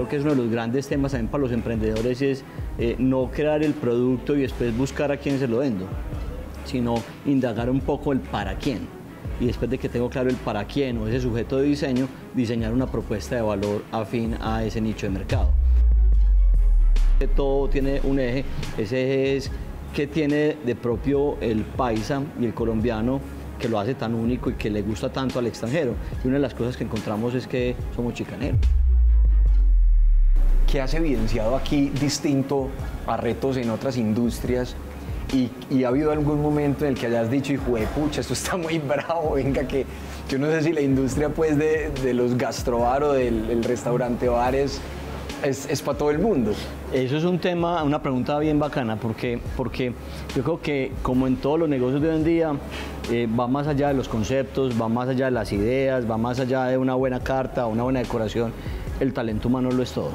creo que es uno de los grandes temas también para los emprendedores, es no crear el producto y después buscar a quién se lo vendo, sino indagar un poco el para quién. Y después de que tengo claro el para quién o ese sujeto de diseño, diseñar una propuesta de valor afín a ese nicho de mercado. Todo tiene un eje, ese eje es qué tiene de propio el paisa y el colombiano que lo hace tan único y que le gusta tanto al extranjero. Y una de las cosas que encontramos es que somos chicaneros. ¿Qué has evidenciado aquí distinto a retos en otras industrias? ¿Y ha habido algún momento en el que hayas dicho, hijo de pucha, esto está muy bravo, venga, que yo no sé si la industria pues de los gastrobar o del restaurante bares es para todo el mundo? Eso es un tema, una pregunta bien bacana, porque yo creo que como en todos los negocios de hoy en día, va más allá de los conceptos, va más allá de las ideas, va más allá de una buena carta, una buena decoración. El talento humano lo es todo.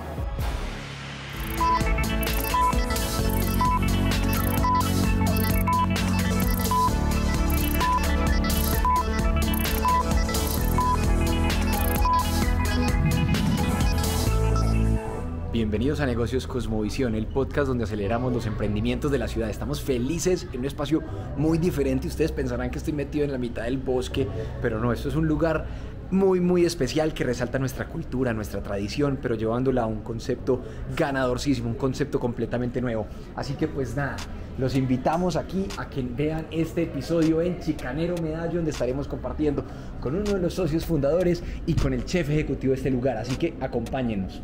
Bienvenidos a Negocios Cosmovisión, el podcast donde aceleramos los emprendimientos de la ciudad. Estamos felices en un espacio muy diferente. Ustedes pensarán que estoy metido en la mitad del bosque, pero no, esto es un lugar muy especial que resalta nuestra cultura, nuestra tradición, pero llevándola a un concepto ganadorcísimo, un concepto completamente nuevo. Así que pues nada, los invitamos aquí a que vean este episodio en Chicanero Medallo, donde estaremos compartiendo con uno de los socios fundadores y con el chef ejecutivo de este lugar. Así que acompáñenos.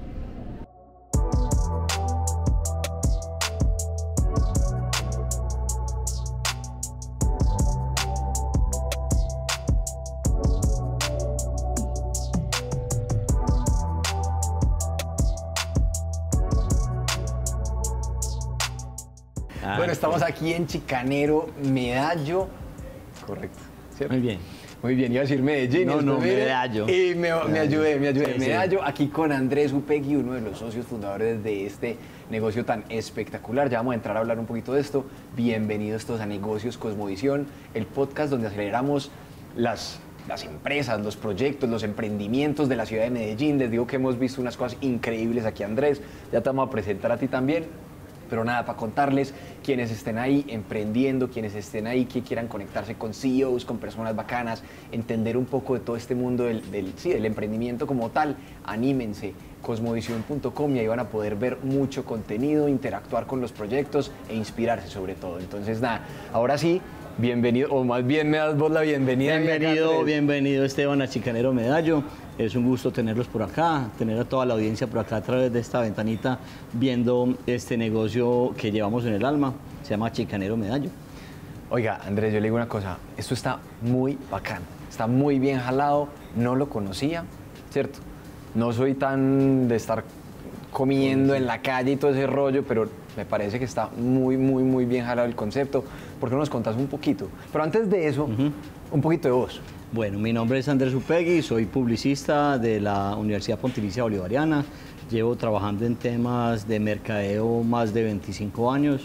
Bueno, estamos aquí en Chicanero Medallo. Correcto, ¿cierto? Muy bien. Muy bien, iba a decir Medellín. No, Medallo. Y me ayudé. Sí, Medallo, sí. Aquí con Andrés Upegui, uno de los socios fundadores de este negocio tan espectacular. Ya vamos a entrar a hablar un poquito de esto. Bienvenidos todos a Negocios Cosmovisión, el podcast donde aceleramos las empresas, los proyectos, los emprendimientos de la ciudad de Medellín. Les digo que hemos visto unas cosas increíbles aquí, Andrés. Ya te vamos a presentar a ti también. Pero nada, para contarles, quienes estén ahí emprendiendo, quienes estén ahí que quieran conectarse con CEOs, con personas bacanas, entender un poco de todo este mundo del emprendimiento como tal, anímense, cosmovisión.com, y ahí van a poder ver mucho contenido, interactuar con los proyectos e inspirarse sobre todo. Entonces nada, ahora sí, bienvenido, o más bien me das vos la bienvenida. Bienvenido Esteban a Chicanero Medallo. Es un gusto tenerlos por acá, tener a toda la audiencia por acá a través de esta ventanita viendo este negocio que llevamos en el alma. Se llama Chicanero Medallo. Oiga, Andrés, yo le digo una cosa, esto está muy bacán, está muy bien jalado, no lo conocía, ¿cierto? No soy tan de estar comiendo en la calle y todo ese rollo, pero me parece que está muy bien jalado el concepto. ¿Por qué no nos contás un poquito? Pero antes de eso, un poquito de vos. Bueno, mi nombre es Andrés Upegui, soy publicista de la Universidad Pontificia Bolivariana. Llevo trabajando en temas de mercadeo más de 25 años.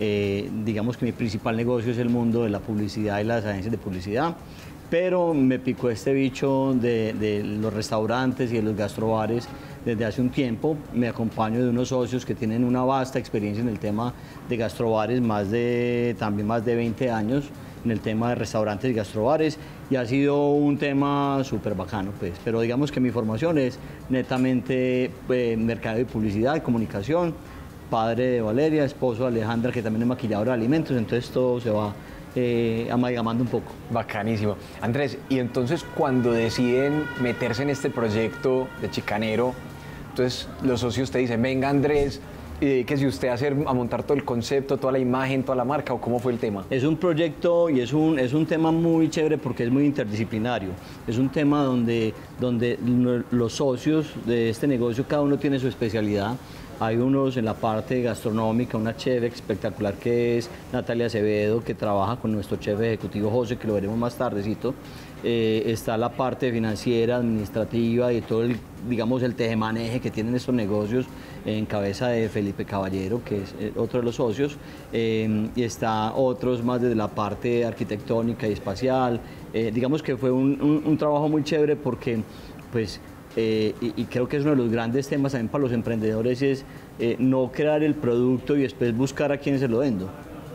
Digamos que mi principal negocio es el mundo de la publicidad y las agencias de publicidad. Pero me picó este bicho de los restaurantes y de los gastrobares desde hace un tiempo. Me acompaño de unos socios que tienen una vasta experiencia en el tema de gastrobares, también más de 20 años en el tema de restaurantes y gastrobares, y ha sido un tema súper bacano, pues. Pero digamos que mi formación es netamente mercado y publicidad, comunicación, padre de Valeria, esposo de Alejandra, que también es maquilladora de alimentos, entonces todo se va amalgamando un poco. Bacanísimo. Andrés, y entonces cuando deciden meterse en este proyecto de Chicanero, entonces los socios te dicen, venga Andrés, que si usted a montar todo el concepto, toda la imagen, toda la marca, ¿o cómo fue el tema? Es un proyecto y es un tema muy chévere porque es muy interdisciplinario. Es un tema donde los socios de este negocio, cada uno tiene su especialidad. Hay unos en la parte gastronómica, una chef espectacular que es Natalia Acevedo, que trabaja con nuestro chef ejecutivo José, que lo veremos más tardecito. Está la parte financiera, administrativa y todo el tejemaneje que tienen estos negocios en cabeza de Felipe Caballero, que es otro de los socios, y está otros más desde la parte arquitectónica y espacial. Digamos que fue un trabajo muy chévere porque pues y creo que es uno de los grandes temas también para los emprendedores, es no crear el producto y después buscar a quién se lo vendo,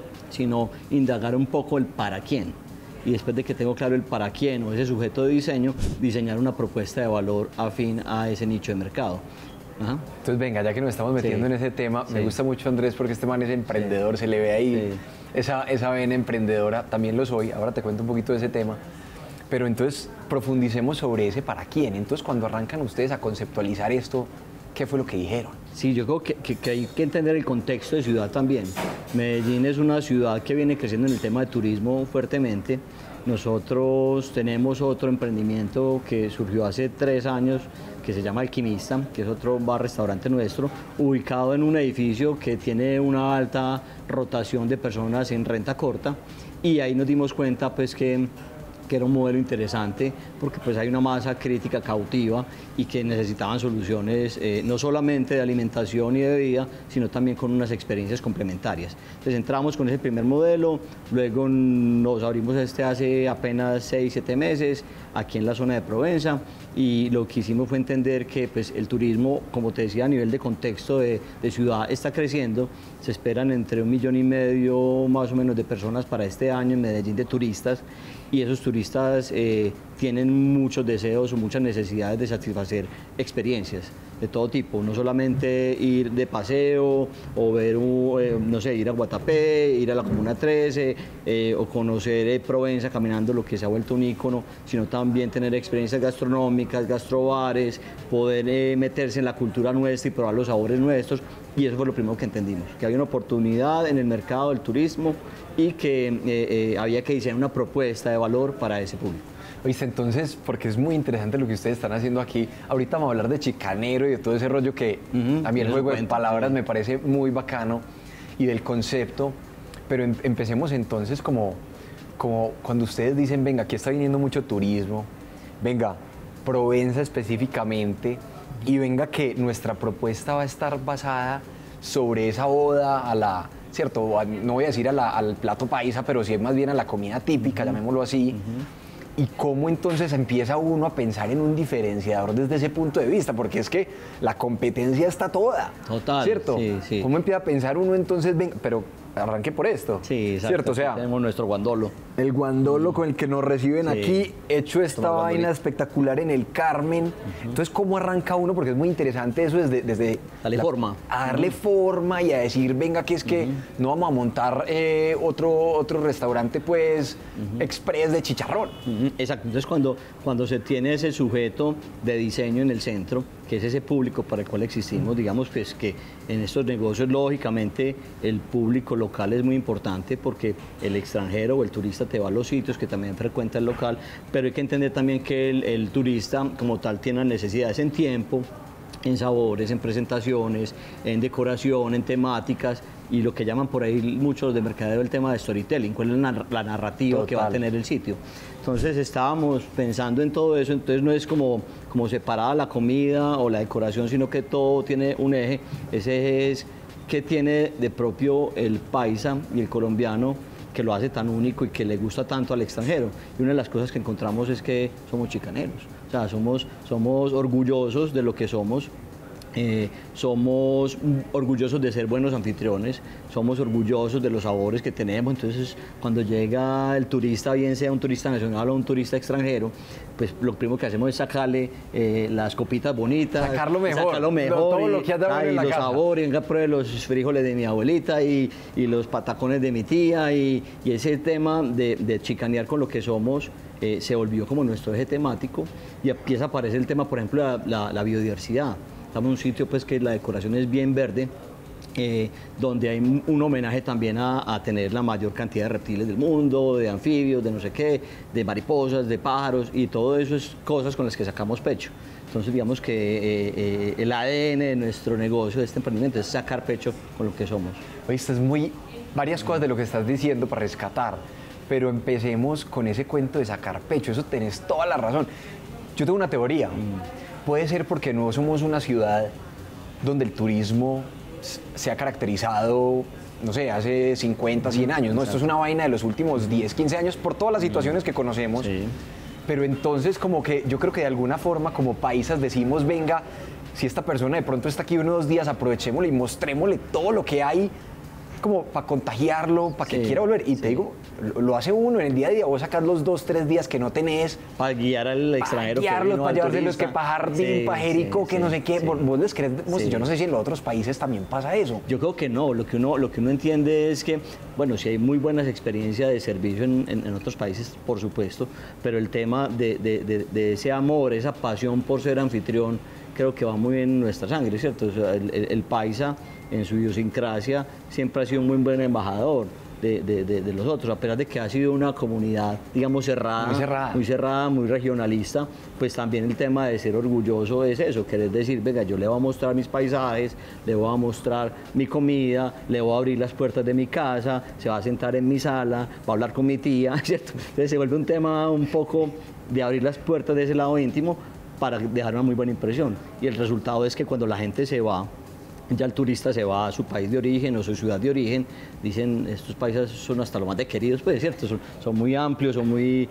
sino indagar un poco el para quién. Y después de que tengo claro el para quién o ese sujeto de diseño, diseñar una propuesta de valor afín a ese nicho de mercado. Ajá. Entonces, venga, ya que nos estamos metiendo en ese tema, me gusta mucho Andrés porque este man es emprendedor, se le ve ahí esa vena emprendedora, también lo soy, ahora te cuento un poquito de ese tema. Pero entonces, profundicemos sobre ese para quién. Entonces, cuando arrancan ustedes a conceptualizar esto, ¿qué fue lo que dijeron? Sí, yo creo que hay que entender el contexto de ciudad también. Medellín es una ciudad que viene creciendo en el tema de turismo fuertemente. Nosotros tenemos otro emprendimiento que surgió hace 3 años, que se llama Alquimista, que es otro bar-restaurante nuestro, ubicado en un edificio que tiene una alta rotación de personas en renta corta, y ahí nos dimos cuenta pues que era un modelo interesante porque pues hay una masa crítica cautiva y que necesitaban soluciones no solamente de alimentación y de bebida, sino también con unas experiencias complementarias. Entonces entramos con ese primer modelo, luego nos abrimos hace apenas 6, 7 meses aquí en la zona de Provenza, y lo que hicimos fue entender que pues, el turismo, como te decía, a nivel de contexto de ciudad está creciendo. Se esperan entre 1,5 millones más o menos de personas para este año en Medellín, de turistas, y esos turistas tienen muchos deseos o muchas necesidades de satisfacer experiencias de todo tipo, no solamente ir de paseo o ver, no sé, ir a Guatapé, ir a la Comuna 13 o conocer Provenza caminando, lo que se ha vuelto un ícono, sino también tener experiencias gastronómicas, gastrobares, poder meterse en la cultura nuestra y probar los sabores nuestros. Y eso fue lo primero que entendimos, que había una oportunidad en el mercado del turismo y que había que diseñar una propuesta de valor para ese público. Oíste, entonces, porque es muy interesante lo que ustedes están haciendo aquí. Ahorita vamos a hablar de chicanero y de todo ese rollo que a mí el juego de palabras me parece muy bacano y del concepto. Pero empecemos entonces como cuando ustedes dicen, venga, aquí está viniendo mucho turismo, venga, Provenza específicamente, y venga que nuestra propuesta va a estar basada sobre esa oda ¿cierto? No voy a decir al plato paisa, pero sí más bien a la comida típica, llamémoslo así. Y cómo entonces empieza uno a pensar en un diferenciador desde ese punto de vista, porque es que la competencia está toda. Total. ¿Cierto? Sí. ¿Cómo empieza a pensar uno entonces, venga, pero arranque por esto? Sí, exacto. ¿Cierto? O sea, tenemos nuestro guandolo. El guandolo con el que nos reciben aquí, hecho esta vaina espectacular en el Carmen. Entonces, ¿cómo arranca uno? Porque es muy interesante eso desde darle forma. A darle forma y a decir, venga, que es que no vamos a montar otro restaurante, pues, express de chicharrón. Exacto. Entonces, cuando se tiene ese sujeto de diseño en el centro, que es ese público para el cual existimos, digamos pues que en estos negocios, lógicamente, el público local es muy importante porque el extranjero o el turista te va a los sitios que también frecuenta el local, pero hay que entender también que el turista como tal tiene necesidades en tiempo, en sabores, en presentaciones, en decoración, en temáticas, y lo que llaman por ahí muchos de mercadeo el tema de storytelling, cuál es la narrativa que va a tener el sitio. Entonces estábamos pensando en todo eso, entonces no es como separada la comida o la decoración, sino que todo tiene un eje. Ese eje es qué tiene de propio el paisa y el colombiano que lo hace tan único y que le gusta tanto al extranjero. Y una de las cosas que encontramos es que somos chicaneros, o sea, somos orgullosos de lo que somos. Somos orgullosos de ser buenos anfitriones, somos orgullosos de los sabores que tenemos. Entonces, cuando llega el turista, bien sea un turista nacional o un turista extranjero, pues lo primero que hacemos es sacarle las copitas bonitas, sacarlo mejor, todo lo que has en la los casa. Sabores, venga, pruebe los frijoles de mi abuelita y los patacones de mi tía, y ese tema de chicanear con lo que somos se volvió como nuestro eje temático, y empieza a aparecer el tema, por ejemplo, la biodiversidad. Estamos en un sitio pues que la decoración es bien verde, donde hay un homenaje también a tener la mayor cantidad de reptiles del mundo, de anfibios, de no sé qué, de mariposas, de pájaros, y todo eso es cosas con las que sacamos pecho. Entonces digamos que el ADN de nuestro negocio, de este emprendimiento, es sacar pecho con lo que somos. Oíste, es varias cosas de lo que estás diciendo para rescatar, pero empecemos con ese cuento de sacar pecho, eso tenés toda la razón. Yo tengo una teoría. Puede ser porque no somos una ciudad donde el turismo se ha caracterizado, no sé, hace 50, 100 años, ¿no? Esto es una vaina de los últimos 10, 15 años por todas las situaciones que conocemos. Sí. pero entonces como que yo creo que de alguna forma como paisas decimos, venga, si esta persona de pronto está aquí 1 o 2 días, aprovechémosle y mostrémosle todo lo que hay como para contagiarlo, para que quiera volver. Y te digo, lo hace uno en el día a día, vos sacas los 2 o 3 días que no tenés. Para guiar al extranjero. Para guiarlos, para llevárselos, que para jardín, para Jerico, que no sé qué. Vos les crees, yo no sé si en los otros países también pasa eso. Yo creo que no, lo que uno entiende es que, bueno, sí hay muy buenas experiencias de servicio en otros países, por supuesto, pero el tema de ese amor, esa pasión por ser anfitrión, creo que va muy bien en nuestra sangre, ¿cierto? O sea, el paisa, en su idiosincrasia, siempre ha sido un muy buen embajador de los otros, a pesar de que ha sido una comunidad, digamos, muy cerrada, muy regionalista, pues también el tema de ser orgulloso es eso, querer decir, venga, yo le voy a mostrar mis paisajes, le voy a mostrar mi comida, le voy a abrir las puertas de mi casa, se va a sentar en mi sala, va a hablar con mi tía, ¿cierto? Entonces se vuelve un tema un poco de abrir las puertas de ese lado íntimo para dejar una muy buena impresión. Y el resultado es que cuando la gente se va, ya el turista se va a su país de origen o su ciudad de origen, dicen, estos países son hasta lo más de queridos, pues, ¿cierto? Son muy amplios, son muy...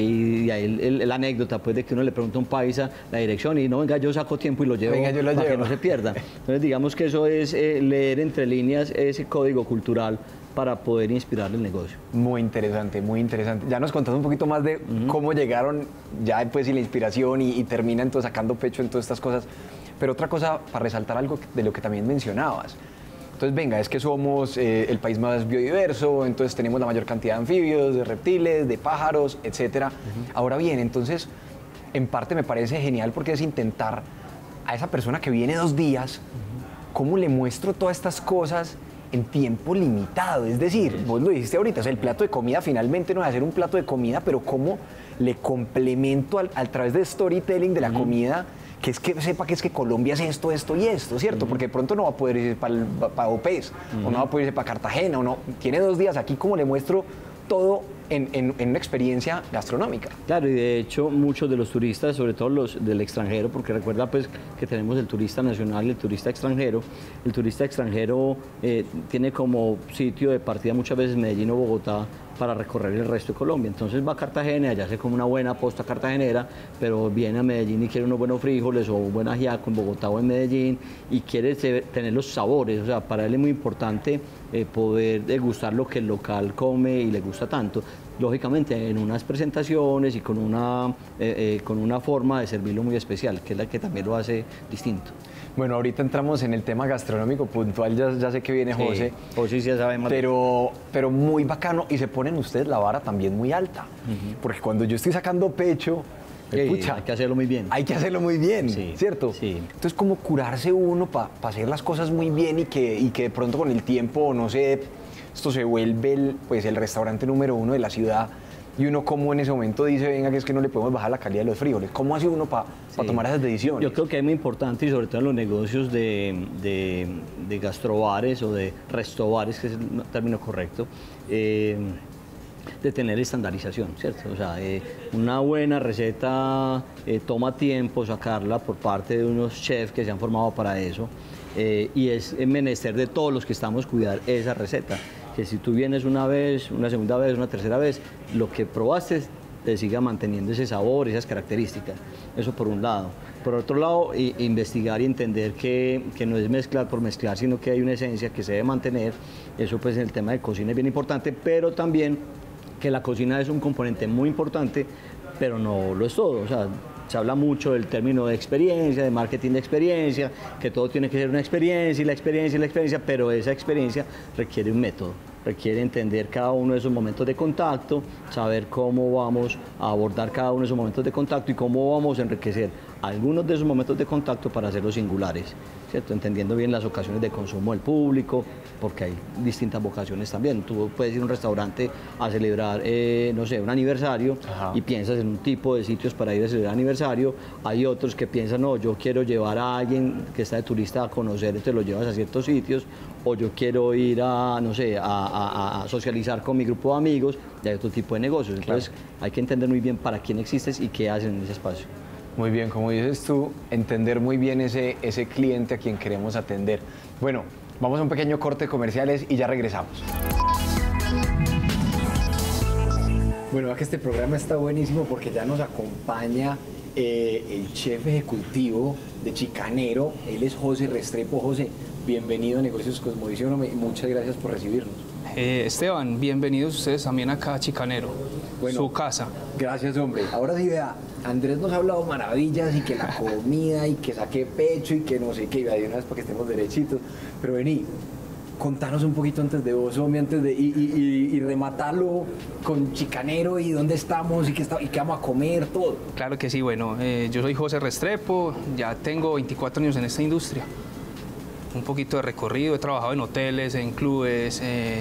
y ahí la anécdota, pues, de que uno le pregunta a un paisa la dirección y no, venga, yo saco tiempo y lo llevo para que no se pierda. Entonces, digamos que eso es leer entre líneas ese código cultural para poder inspirar el negocio. Muy interesante, muy interesante. Ya nos contaste un poquito más de cómo llegaron ya después y la inspiración y terminan entonces sacando pecho en todas estas cosas. Pero otra cosa, para resaltar algo de lo que también mencionabas. Entonces, venga, es que somos el país más biodiverso, entonces tenemos la mayor cantidad de anfibios, de reptiles, de pájaros, etc. Ahora bien, entonces, en parte me parece genial porque es intentar a esa persona que viene 2 días, cómo le muestro todas estas cosas en tiempo limitado. Es decir, vos lo dijiste ahorita, o sea, el plato de comida finalmente no es hacer un plato de comida, pero cómo le complemento a través de storytelling de la comida, que es que sepa que es que Colombia es esto, esto y esto, ¿cierto? Porque de pronto no va a poder irse para Opez, o no va a poder irse para Cartagena, o no. Tiene 2 días aquí, como le muestro todo en una experiencia gastronómica. Claro, y de hecho muchos de los turistas, sobre todo los del extranjero, porque recuerda pues que tenemos el turista nacional y el turista extranjero. El turista extranjero tiene como sitio de partida muchas veces Medellín o Bogotá para recorrer el resto de Colombia. Entonces va a Cartagena, allá se come una buena posta cartagenera, pero viene a Medellín y quiere unos buenos frijoles o un buen ajiaco en Bogotá o en Medellín y quiere tener los sabores. O sea, para él es muy importante poder degustar lo que el local come y le gusta tanto. Lógicamente en unas presentaciones y con una forma de servirlo muy especial, que es la que también lo hace distinto. Bueno, ahorita entramos en el tema gastronómico puntual, ya sé que viene José. José sí ya sabe más. Pero muy bacano, y se ponen ustedes la vara también muy alta, porque cuando yo estoy sacando pecho, pucha, hay que hacerlo muy bien. Hay que hacerlo muy bien, ¿cierto? Sí. Entonces, como curarse uno para hacer las cosas muy bien y que de pronto con el tiempo, no sé, esto se vuelve el restaurante número 1 de la ciudad. Y uno como en ese momento dice, venga, que es que no le podemos bajar la calidad de los frijoles. ¿Cómo hace uno para tomar esas decisiones? Yo creo que es muy importante, y sobre todo en los negocios de gastrobares o de restobares, que es el término correcto, de tener estandarización, ¿cierto? O sea, una buena receta toma tiempo sacarla por parte de unos chefs que se han formado para eso, y es menester de todos los que estamos cuidar esa receta. Que si tú vienes una vez, una segunda vez, una tercera vez, lo que probaste te siga manteniendo ese sabor, esas características. Eso por un lado. Por otro lado, investigar y entender que no es mezclar por mezclar, sino que hay una esencia que se debe mantener. Eso pues en el tema de cocina es bien importante, pero también que la cocina es un componente muy importante, pero no lo es todo. O sea, se habla mucho del término de experiencia, de marketing de experiencia, que todo tiene que ser una experiencia, y la experiencia, y la experiencia, pero esa experiencia requiere un método, requiere entender cada uno de esos momentos de contacto, saber cómo vamos a abordar cada uno de esos momentos de contacto y cómo vamos a enriquecer algunos de esos momentos de contacto para hacerlos singulares, ¿cierto? Entendiendo bien las ocasiones de consumo del público, porque hay distintas vocaciones también. Tú puedes ir a un restaurante a celebrar, no sé, un aniversario, y piensas en un tipo de sitios para ir a celebrar aniversario. Hay otros que piensan, no, yo quiero llevar a alguien que está de turista a conocer, entonces lo llevas a ciertos sitios, o yo quiero ir a, no sé, a socializar con mi grupo de amigos, y hay otro tipo de negocios. Entonces hay que entender muy bien para quién existes y qué hacen en ese espacio. Muy bien, como dices tú, entender muy bien ese cliente a quien queremos atender. Bueno, vamos a un pequeño corte de comerciales y ya regresamos. Bueno, que este programa está buenísimo porque ya nos acompaña el chef ejecutivo de Chicanero. Él es José Restrepo. José, bienvenido a Negocios Cosmovisión. Muchas gracias por recibirnos. Esteban, bienvenidos ustedes también acá a Chicanero, bueno, su casa. Gracias, hombre. Ahora sí, vea, Andrés nos ha hablado maravillas y que la comida y que saque pecho y que no sé qué, de una vez para que estemos derechitos. Pero vení, contanos un poquito antes de vos, hombre, y rematarlo con Chicanero y dónde estamos y qué vamos a comer, todo. Claro que sí, bueno, yo soy José Restrepo, ya tengo 24 años en esta industria. Un poquito de recorrido, he trabajado en hoteles, en clubes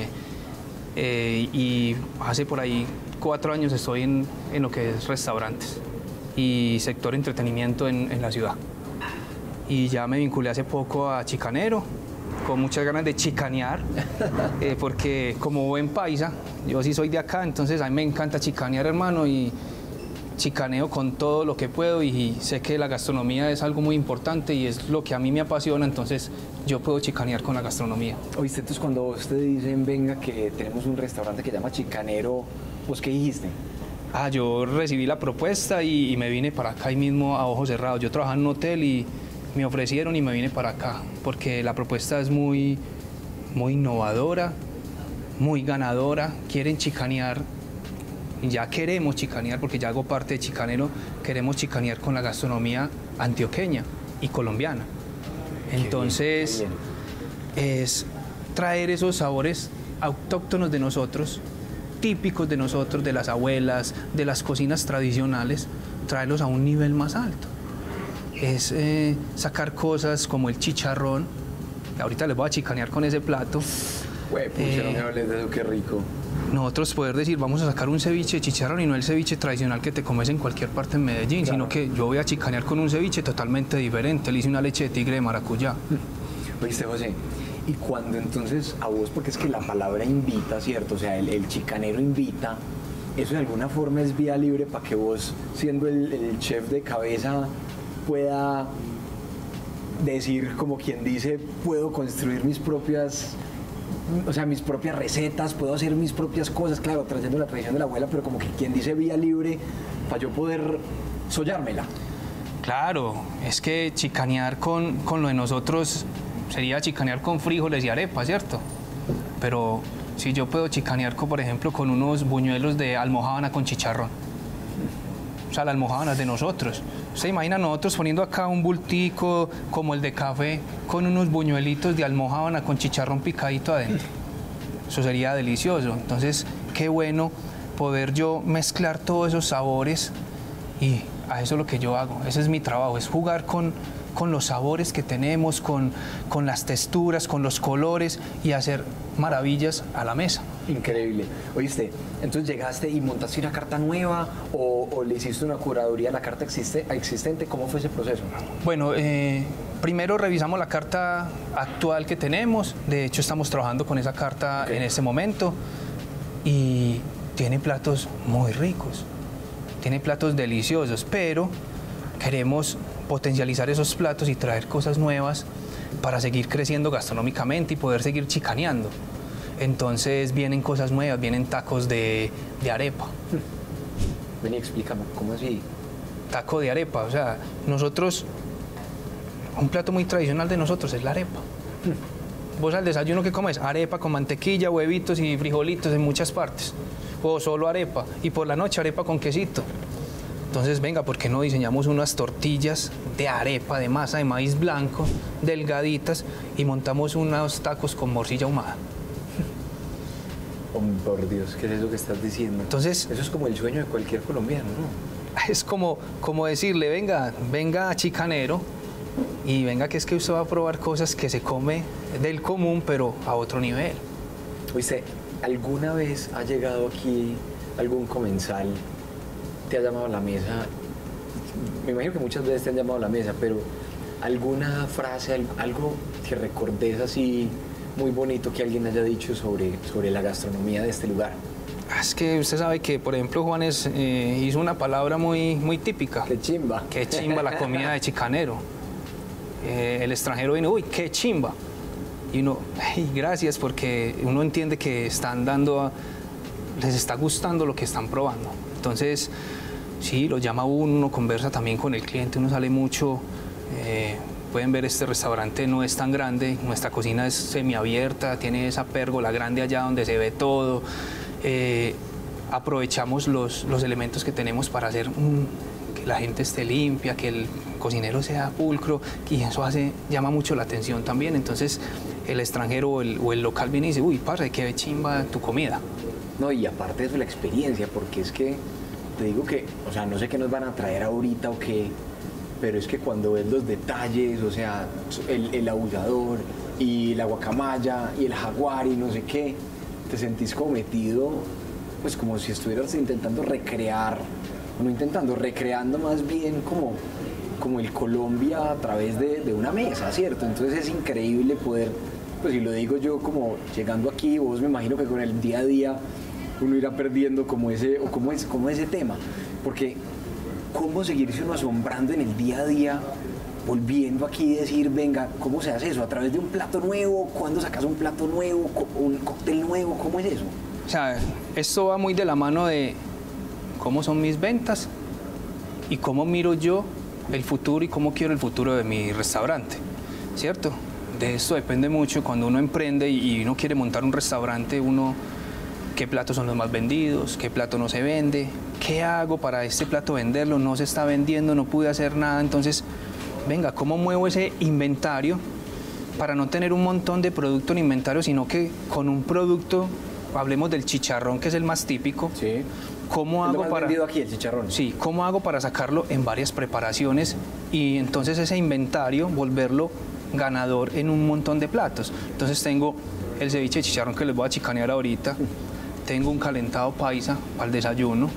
y hace por ahí 4 años estoy en lo que es restaurantes y sector entretenimiento en la ciudad. Y ya me vinculé hace poco a Chicanero, con muchas ganas de chicanear, porque como buen paisa, yo sí soy de acá, entonces a mí me encanta chicanear, hermano, y chicaneo con todo lo que puedo y sé que la gastronomía es algo muy importante y es lo que a mí me apasiona, entonces yo puedo chicanear con la gastronomía. Oíste, entonces cuando vos te dicen, venga, que tenemos un restaurante que se llama Chicanero, ¿vos qué dijiste? Yo recibí la propuesta y me vine para acá ahí mismo a ojos cerrados. Yo trabajaba en un hotel y me ofrecieron y me vine para acá porque la propuesta es muy innovadora, muy ganadora, quieren chicanear. Ya queremos chicanear, porque ya hago parte de Chicanero, queremos chicanear con la gastronomía antioqueña y colombiana. Entonces, qué bien. Es traer esos sabores autóctonos de nosotros, típicos de nosotros, de las abuelas, de las cocinas tradicionales, traerlos a un nivel más alto. Es sacar cosas como el chicharrón, ahorita les voy a chicanear con ese plato. No me hables de eso, qué rico. Nosotros poder decir, vamos a sacar un ceviche de chicharrón y no el ceviche tradicional que te comes en cualquier parte en Medellín, claro, sino que yo voy a chicanear con un ceviche totalmente diferente. Le hice una leche de tigre de maracuyá. Oíste, José, y cuando entonces a vos, porque es que la palabra invita, ¿cierto? O sea, el chicanero invita, eso de alguna forma es vía libre para que vos, siendo el chef de cabeza, pueda decir, como quien dice, puedo construir mis propias recetas, puedo hacer mis propias cosas, claro, trayendo la tradición de la abuela, pero como que quien dice vía libre para yo poder sollármela. Claro, es que chicanear con lo de nosotros sería chicanear con frijoles y arepa, ¿cierto? Pero si yo puedo chicanear, por ejemplo, con unos buñuelos de almojábana con chicharrón. O sea, la almojábana es de nosotros. ¿Se imagina nosotros poniendo acá un bultico como el de café con unos buñuelitos de almojábana con chicharrón picadito adentro? Eso sería delicioso. Entonces, qué bueno poder yo mezclar todos esos sabores y a eso es lo que yo hago. Ese es mi trabajo, es jugar con los sabores que tenemos, con las texturas, con los colores y hacer maravillas a la mesa. Increíble. Oíste, entonces llegaste y montaste una carta nueva o le hiciste una curaduría a la carta existente. ¿Cómo fue ese proceso? Bueno, primero revisamos la carta actual que tenemos. De hecho, estamos trabajando con esa carta en este momento y tiene platos muy ricos, tiene platos deliciosos, pero queremos potencializar esos platos y traer cosas nuevas para seguir creciendo gastronómicamente y poder seguir chicaneando. Entonces vienen cosas nuevas, vienen tacos de arepa. Vení, explícame, ¿cómo así? Taco de arepa, o sea, nosotros, un plato muy tradicional de nosotros es la arepa. Vos al desayuno, ¿qué comes? Arepa con mantequilla, huevitos y frijolitos en muchas partes. O solo arepa, y por la noche arepa con quesito. Entonces, venga, ¿por qué no diseñamos unas tortillas de arepa, de masa de maíz blanco, delgaditas, y montamos unos tacos con morcilla ahumada? Oh, por Dios, ¿qué es eso que estás diciendo? Entonces, eso es como el sueño de cualquier colombiano, ¿no? Es como decirle, venga a Chicanero, y venga que es que usted va a probar cosas que se come del común, pero a otro nivel. Oíste, ¿alguna vez ha llegado aquí algún comensal, te ha llamado a la mesa? Me imagino que muchas veces te han llamado a la mesa, pero alguna frase, algo que recordes así muy bonito que alguien haya dicho sobre la gastronomía de este lugar. Es que usted sabe que, por ejemplo, Juanes hizo una palabra muy típica. ¡Qué chimba! ¡Qué chimba la comida de Chicanero! El extranjero vino, ¡uy, qué chimba! Y uno, hey, gracias, porque uno entiende que están dando les está gustando lo que están probando. Entonces, sí, lo llama uno conversa también con el cliente, uno sale mucho. Pueden ver, este restaurante no es tan grande, nuestra cocina es semiabierta, tiene esa pérgola grande allá donde se ve todo. Aprovechamos los elementos que tenemos para hacer que la gente esté limpia, que el cocinero sea pulcro, y eso llama mucho la atención también. Entonces el extranjero o el local viene y dice, uy, parce, qué chimba tu comida. No, y aparte de eso, la experiencia, porque es que te digo que, o sea, no sé qué nos van a traer ahorita o qué, pero es que cuando ves los detalles, o sea, el aullador y la guacamaya y el jaguar y no sé qué, te sentís como metido, pues como si estuvieras intentando recrear, no intentando, recreando más bien como el Colombia a través de una mesa, ¿cierto? Entonces es increíble poder, pues si lo digo yo, como llegando aquí, vos me imagino que con el día a día uno irá perdiendo como ese tema, porque ¿cómo seguirse uno asombrando en el día a día, volviendo aquí y decir, venga, ¿cómo se hace eso? ¿A través de un plato nuevo? ¿Cuándo sacas un plato nuevo? ¿Un cóctel nuevo? ¿Cómo es eso? O sea, esto va muy de la mano de cómo son mis ventas y cómo miro yo el futuro y cómo quiero el futuro de mi restaurante, ¿cierto? De esto depende mucho cuando uno emprende y uno quiere montar un restaurante, qué platos son los más vendidos, qué plato no se vende, qué hago para este plato venderlo, no se está vendiendo, no pude hacer nada, entonces, venga, ¿cómo muevo ese inventario para no tener un montón de producto en inventario, sino que con un producto, hablemos del chicharrón, que es el más típico, sí. ¿Cómo hago para vendido aquí el chicharrón? Sí, ¿cómo hago para sacarlo en varias preparaciones y entonces ese inventario volverlo ganador en un montón de platos? Entonces tengo el ceviche de chicharrón que les voy a chicanear ahorita, tengo un calentado paisa para el desayuno,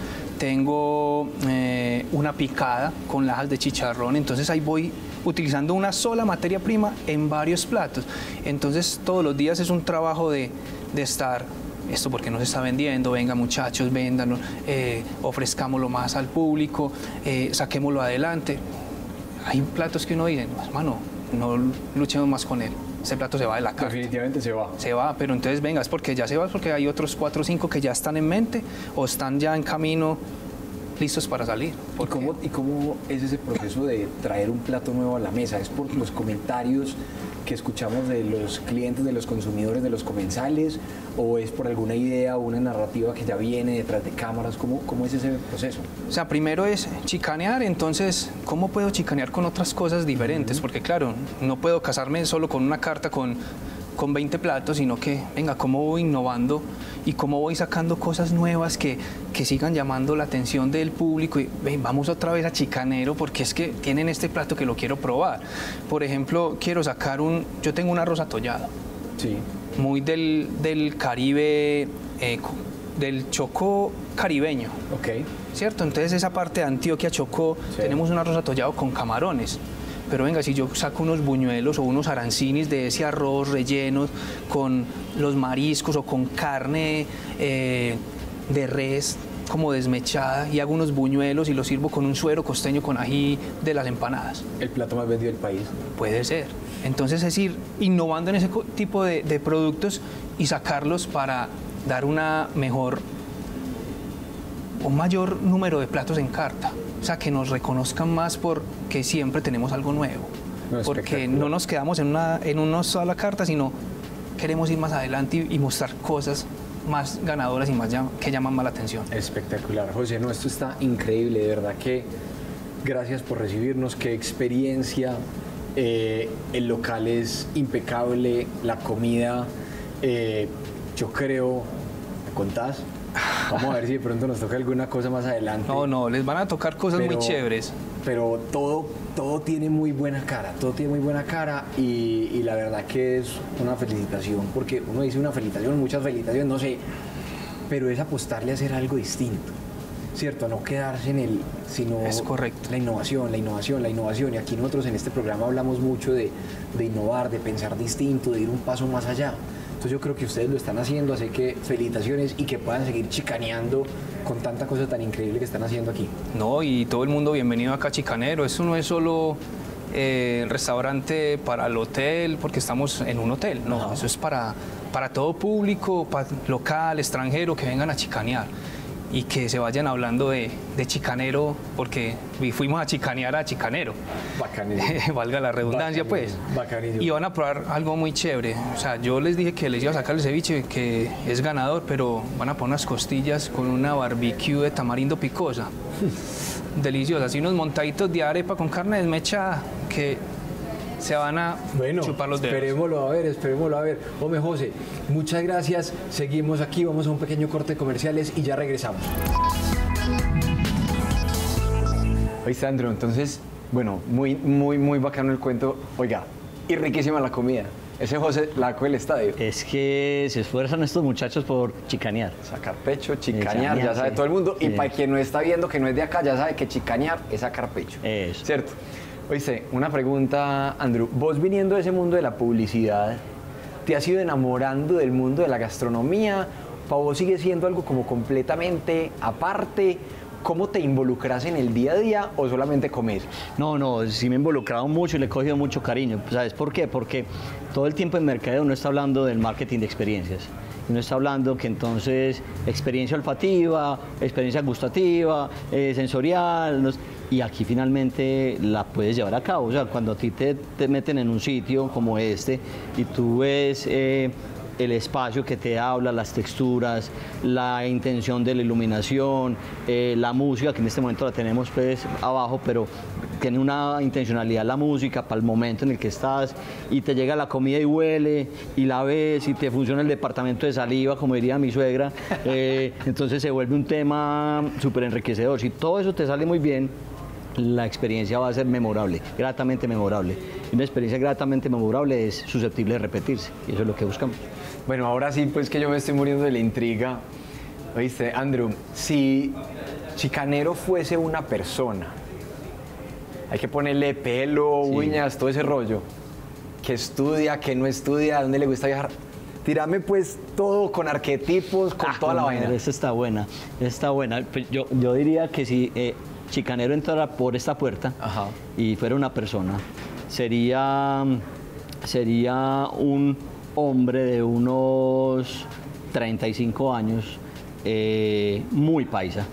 tengo una picada con lajas de chicharrón, entonces ahí voy utilizando una sola materia prima en varios platos. Entonces todos los días es un trabajo de estar, esto porque no se está vendiendo, venga muchachos, véndanlo, ofrezcámoslo más al público, saquémoslo adelante. Hay platos que uno dice, no, hermano, no luchemos más con él. Ese plato se va de la carta. Definitivamente se va. Se va, pero entonces venga, es porque ya se va, es porque hay otros 4 o 5 que ya están en mente o están ya en camino listos para salir. ¿Y cómo es ese proceso de traer un plato nuevo a la mesa? ¿Es por los comentarios que escuchamos de los clientes, de los consumidores, de los comensales? ¿O es por alguna idea o una narrativa que ya viene detrás de cámaras? ¿Cómo es ese proceso? O sea, primero es chicanear, entonces, ¿cómo puedo chicanear con otras cosas diferentes? Porque claro, no puedo casarme solo con una carta con 20 platos, sino que, venga, ¿cómo voy innovando y cómo voy sacando cosas nuevas que sigan llamando la atención del público? Y vamos otra vez a chicanero porque es que tienen este plato que lo quiero probar. Por ejemplo, quiero sacar yo tengo un arroz atollado. Sí. Muy del Caribe, del Chocó caribeño. Ok. ¿Cierto? Entonces esa parte de Antioquia, Chocó, sí. Tenemos un arroz atollado con camarones. Pero venga, si yo saco unos buñuelos o unos arancinis de ese arroz rellenos con los mariscos o con carne de res como desmechada y hago unos buñuelos y los sirvo con un suero costeño con ají de las empanadas. ¿El plato más vendido del país? Puede ser. Entonces es ir innovando en ese tipo de productos y sacarlos para dar un mayor número de platos en carta. O sea, que nos reconozcan más porque siempre tenemos algo nuevo. Porque no nos quedamos en una sola carta, sino queremos ir más adelante y mostrar cosas más ganadoras y más que llaman más la atención. Espectacular, José. No, esto está increíble, de verdad que gracias por recibirnos, qué experiencia. El local es impecable, la comida, yo creo, ¿me contás? Vamos a ver si de pronto nos toca alguna cosa más adelante. No, les van a tocar cosas muy chéveres. Pero todo tiene muy buena cara, y la verdad que es una felicitación, porque uno dice una felicitación, muchas felicitaciones, no sé, pero es apostarle a hacer algo distinto, ¿cierto? No quedarse sino es correcto. La innovación, y aquí nosotros en este programa hablamos mucho de innovar, de pensar distinto, de ir un paso más allá. Entonces yo creo que ustedes lo están haciendo, así que felicitaciones y que puedan seguir chicaneando con tanta cosa tan increíble que están haciendo aquí. No, y todo el mundo bienvenido acá a Chicanero. Eso no es solo restaurante para el hotel, porque estamos en un hotel. No, eso es para todo público, local, extranjero, que vengan a chicanear y que se vayan hablando de chicanero, porque fuimos a chicanear a chicanero. Bacanísimo. Valga la redundancia, pues. Bacanísimo. Y van a probar algo muy chévere. O sea, yo les dije que les iba a sacar el ceviche, que es ganador, pero van a poner unas costillas con una barbecue de tamarindo picosa. Deliciosas. Y unos montaditos de arepa con carne desmechada que se van a chupar los dedos. Esperémoslo a ver. Hombre, José, muchas gracias. Seguimos aquí, vamos a un pequeño corte de comerciales y ya regresamos. Oye, Sandro, entonces, bueno, muy bacano el cuento. Oiga, y riquísima la comida. Ese José la sacó del estadio. Es que se esfuerzan estos muchachos por chicanear. Sacar pecho, chicanear, ya sabe todo el mundo. Y para quien no está viendo, que no es de acá, ya sabe que chicanear es sacar pecho. Eso. ¿Cierto? Oíste, una pregunta, Andrew. Vos viniendo de ese mundo de la publicidad, ¿te has ido enamorando del mundo de la gastronomía? ¿Para vos sigue siendo algo como completamente aparte? ¿Cómo te involucras en el día a día o solamente comer? No, sí me he involucrado mucho y le he cogido mucho cariño. ¿Sabes por qué? Porque todo el tiempo en mercadeo uno está hablando del marketing de experiencias. Uno está hablando que entonces experiencia olfativa, experiencia gustativa, sensorial, y aquí finalmente la puedes llevar a cabo. O sea, cuando a ti te meten en un sitio como este y tú ves el espacio que te habla, las texturas, la intención de la iluminación, la música, que en este momento la tenemos pues abajo, pero tiene una intencionalidad la música para el momento en el que estás, y te llega la comida y huele, y la ves, y te funciona el departamento de saliva, como diría mi suegra, entonces se vuelve un tema súper enriquecedor. Si todo eso te sale muy bien, la experiencia va a ser memorable, gratamente memorable. Y una experiencia gratamente memorable es susceptible de repetirse, y eso es lo que buscamos. Bueno, ahora sí, pues que yo me estoy muriendo de la intriga. Oíste, Andrew, si Chicanero fuese una persona, hay que ponerle pelo, uñas, todo ese rollo. ¿Qué estudia, qué no estudia, dónde le gusta viajar? Tírame pues todo con arquetipos, con toda la vaina. Esa está buena, está buena. Yo diría que si Chicanero entrara por esta puerta y fuera una persona, sería un hombre de unos 35 años, muy paisa,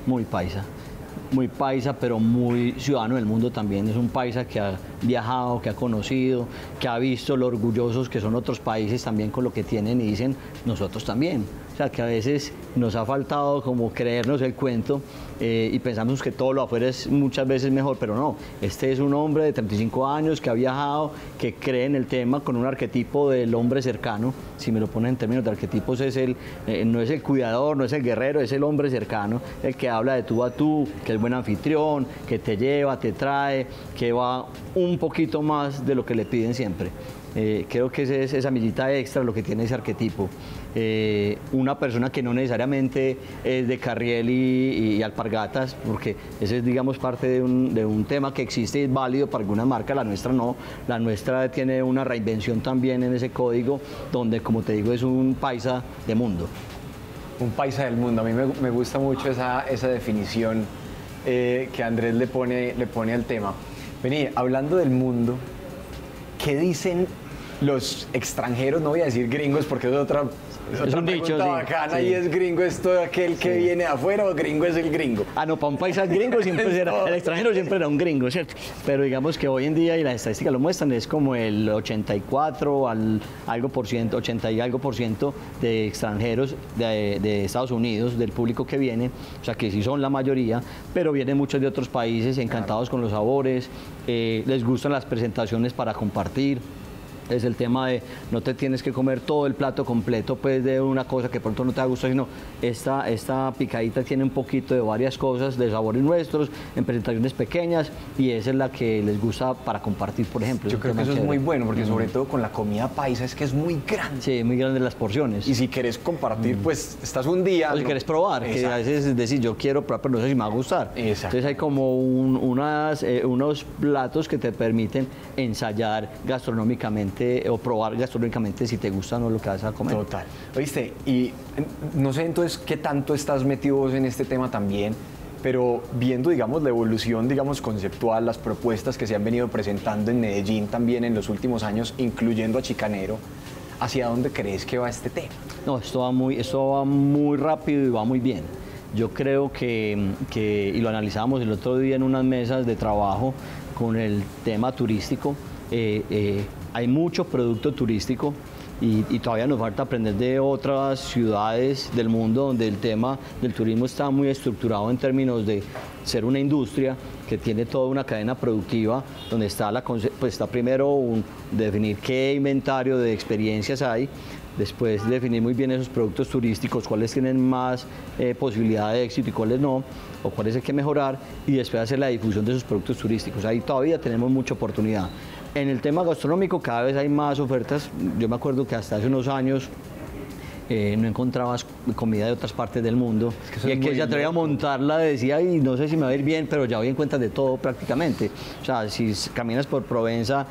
pero muy ciudadano del mundo también. Es un paisa que ha viajado, que ha conocido, que ha visto lo orgullosos que son otros países también con lo que tienen y dicen nosotros también. O sea, que a veces nos ha faltado como creernos el cuento y pensamos que todo lo afuera es muchas veces mejor, pero no. Este es un hombre de 35 años que ha viajado, que cree en el tema con un arquetipo del hombre cercano. Si me lo pones en términos de arquetipos, no es el cuidador, no es el guerrero, es el hombre cercano, el que habla de tú a tú, que es buen anfitrión, que te lleva, te trae, que va un poquito más de lo que le piden siempre. Creo que es esa millita extra lo que tiene ese arquetipo. Una persona que no necesariamente es de carriel y alpargatas, porque ese es, digamos, parte de un tema que existe y es válido para alguna marca. La nuestra no. La nuestra tiene una reinvención también en ese código, donde, como te digo, es un paisa de mundo. Un paisa del mundo. A mí me gusta mucho esa definición que Andrés le pone al tema. Vení, hablando del mundo, ¿qué dicen los extranjeros? No voy a decir gringos porque es otra pregunta bacana, y es gringo, ¿es todo aquel que viene de afuera o gringo es el gringo? No, para un país gringo siempre será, el extranjero siempre era un gringo, ¿cierto? Pero digamos que hoy en día, y las estadísticas lo muestran, es como el 84 algo por ciento, 80 y algo por ciento de extranjeros de Estados Unidos, del público que viene, o sea que sí son la mayoría, pero vienen muchos de otros países encantados con los sabores, les gustan las presentaciones para compartir. Es el tema de no te tienes que comer todo el plato completo pues de una cosa que pronto no te va a gustar, sino esta picadita tiene un poquito de varias cosas, de sabores nuestros, en presentaciones pequeñas, y esa es la que les gusta para compartir, por ejemplo. Yo creo que eso es muy bueno, porque sobre todo con la comida paisa es que es muy grande. Sí, muy grandes las porciones. Y si querés compartir, pues estás un día... O si querés probar, que a veces es decir, yo quiero probar, pero no sé si me va a gustar. Exacto. Entonces hay como unos platos que te permiten ensayar gastronómicamente o probar gastronómicamente si te gusta o no lo que vas a comer. Total. Oíste, y no sé entonces qué tanto estás metido vos en este tema también, pero viendo, digamos, la evolución, digamos, conceptual, las propuestas que se han venido presentando en Medellín también en los últimos años, incluyendo a Chicanero, ¿hacia dónde crees que va este tema? No, esto va muy rápido y va muy bien. Yo creo y lo analizamos el otro día en unas mesas de trabajo con el tema turístico, hay mucho producto turístico y todavía nos falta aprender de otras ciudades del mundo donde el tema del turismo está muy estructurado en términos de ser una industria que tiene toda una cadena productiva, donde está, pues está primero definir qué inventario de experiencias hay, después definir muy bien esos productos turísticos, cuáles tienen más posibilidad de éxito y cuáles no, o cuáles hay que mejorar, y después hacer la difusión de esos productos turísticos. Ahí todavía tenemos mucha oportunidad. En el tema gastronómico cada vez hay más ofertas. Yo me acuerdo que hasta hace unos años no encontrabas comida de otras partes del mundo, y el que se atrevía a montarla decía, y no sé si me va a ir bien, pero ya hoy encuentras de todo prácticamente. O sea, si caminas por Provenza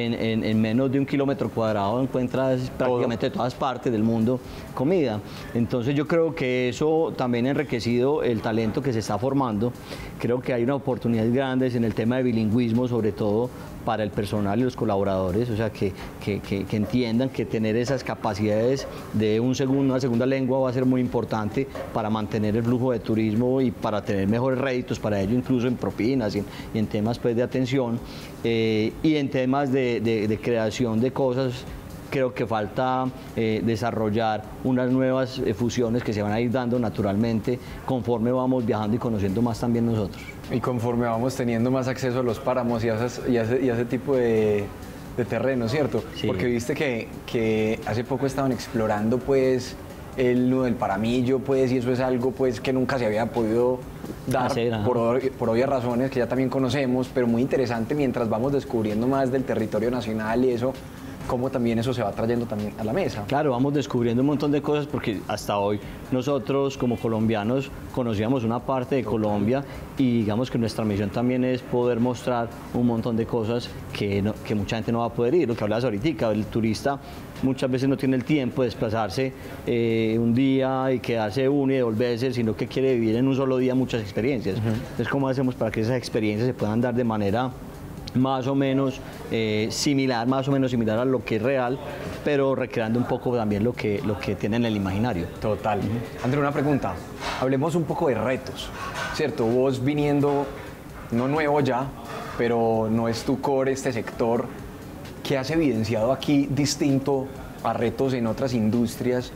en menos de 1 kilómetro cuadrado encuentras prácticamente de todas partes del mundo comida. Entonces yo creo que eso también ha enriquecido el talento que se está formando. Creo que hay una oportunidad grande en el tema de bilingüismo, sobre todo para el personal y los colaboradores, o sea, que entiendan que tener esas capacidades de una segunda lengua va a ser muy importante para mantener el flujo de turismo y para tener mejores réditos para ello, incluso en propinas y en temas pues, de atención y en temas de creación de cosas. Creo que falta desarrollar unas nuevas fusiones que se van a ir dando naturalmente conforme vamos viajando y conociendo más también nosotros. Y conforme vamos teniendo más acceso a los páramos y a ese tipo de terreno, ¿cierto? Sí. Porque viste que hace poco estaban explorando pues el nudo del Paramillo, pues, y eso es algo pues que nunca se había podido dar por obvias razones que ya también conocemos, pero muy interesante mientras vamos descubriendo más del territorio nacional y eso, cómo también eso se va trayendo también a la mesa. Claro, vamos descubriendo un montón de cosas porque hasta hoy nosotros como colombianos conocíamos una parte de Colombia y digamos que nuestra misión también es poder mostrar un montón de cosas que mucha gente no va a poder ir. Lo que hablabas ahorita, el turista muchas veces no tiene el tiempo de desplazarse un día y quedarse uno y devolverse, sino que quiere vivir en un solo día muchas experiencias. Entonces, ¿cómo hacemos para que esas experiencias se puedan dar de manera más o menos similar a lo que es real, pero recreando un poco también lo que tiene en el imaginario? Total. André, una pregunta. Hablemos un poco de retos, ¿cierto? Vos viniendo, no nuevo ya, pero no es tu core este sector, ¿qué has evidenciado aquí distinto a retos en otras industrias?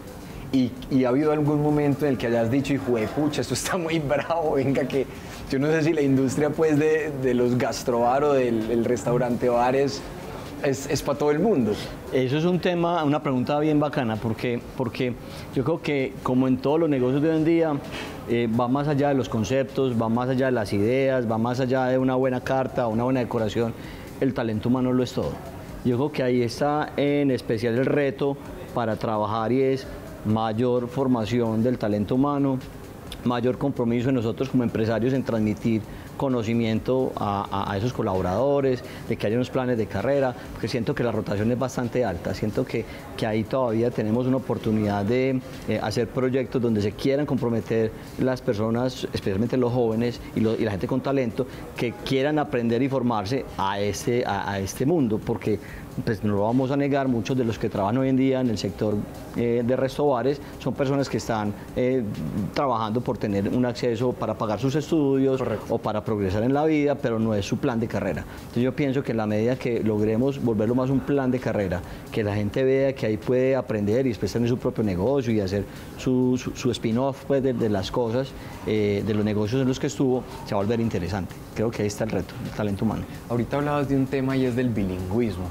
Y ha habido algún momento en el que hayas dicho, hijo de pucha, esto está muy bravo, venga que... Yo no sé si la industria pues de los gastrobar o del restaurante bares es para todo el mundo. Eso es un tema, una pregunta bien bacana, porque yo creo que como en todos los negocios de hoy en día, va más allá de los conceptos, va más allá de las ideas, va más allá de una buena carta, una buena decoración, el talento humano lo es todo. Yo creo que ahí está en especial el reto para trabajar y es mayor formación del talento humano, mayor compromiso de nosotros como empresarios en transmitir conocimiento a esos colaboradores, de que haya unos planes de carrera, porque siento que la rotación es bastante alta, siento que ahí todavía tenemos una oportunidad de hacer proyectos donde se quieran comprometer las personas, especialmente los jóvenes y la gente con talento, que quieran aprender y formarse a este mundo, porque pues no lo vamos a negar, muchos de los que trabajan hoy en día en el sector de restobares son personas que están trabajando por tener un acceso para pagar sus estudios. Correcto. O para progresar en la vida, pero no es su plan de carrera. Entonces yo pienso que en la medida que logremos volverlo más un plan de carrera, que la gente vea que ahí puede aprender y después tener su propio negocio y hacer su spin-off pues, de las cosas, de los negocios en los que estuvo, se va a volver interesante. Creo que ahí está el reto, el talento humano. Ahorita hablabas de un tema y es del bilingüismo.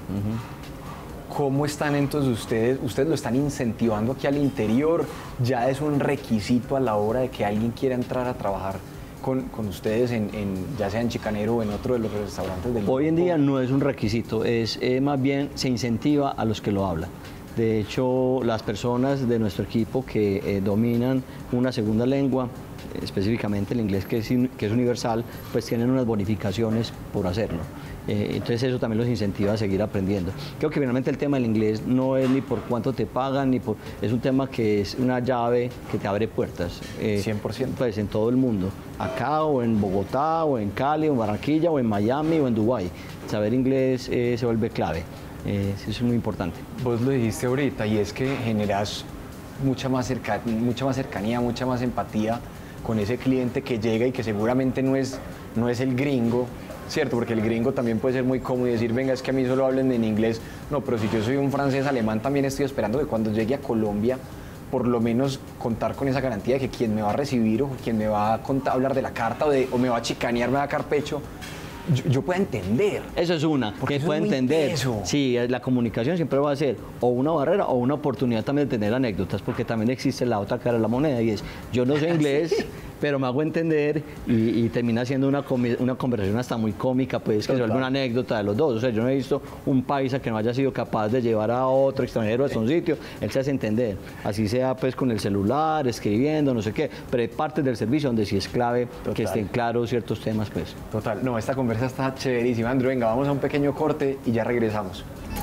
¿Cómo están entonces ustedes? ¿Ustedes lo están incentivando aquí al interior? ¿Ya es un requisito a la hora de que alguien quiera entrar a trabajar con ustedes, ya sea en Chicanero o en otro de los restaurantes del grupo? Hoy en día no es un requisito, es más bien se incentiva a los que lo hablan. De hecho, las personas de nuestro equipo que dominan una segunda lengua, específicamente el inglés que es universal, pues tienen unas bonificaciones por hacerlo. Entonces eso también los incentiva a seguir aprendiendo. Creo que finalmente el tema del inglés no es ni por cuánto te pagan, es un tema que es una llave que te abre puertas. 100%. Pues en todo el mundo, acá o en Bogotá o en Cali o en Barranquilla o en Miami o en Dubái. Saber inglés se vuelve clave. Eso es muy importante. Vos lo dijiste ahorita y es que generas mucha más cercanía, mucha más empatía con ese cliente que llega y que seguramente no es el gringo, ¿cierto? Porque el gringo también puede ser muy cómodo y decir, venga, es que a mí solo hablen en inglés. No, pero si yo soy un francés, alemán, también estoy esperando que cuando llegue a Colombia, por lo menos contar con esa garantía de que quien me va a recibir o quien me va a hablar de la carta o me va a chicanear, me va a dar pecho, yo pueda entender. Eso es una, porque que pueda entender. Sí, la comunicación siempre va a ser o una barrera o una oportunidad también de tener anécdotas, porque también existe la otra cara de la moneda y es, yo no sé inglés, pero me hago entender y termina siendo una conversación hasta muy cómica, pues que se vuelve una anécdota de los dos. O sea, yo no he visto un paisa que no haya sido capaz de llevar a otro extranjero a un sitio, él se hace entender, así sea pues con el celular, escribiendo, no sé qué, pero hay partes del servicio donde sí es clave que estén claros ciertos temas, pues. Total, no, esta conversación está chéverísima. Andrew, venga, vamos a un pequeño corte y ya regresamos.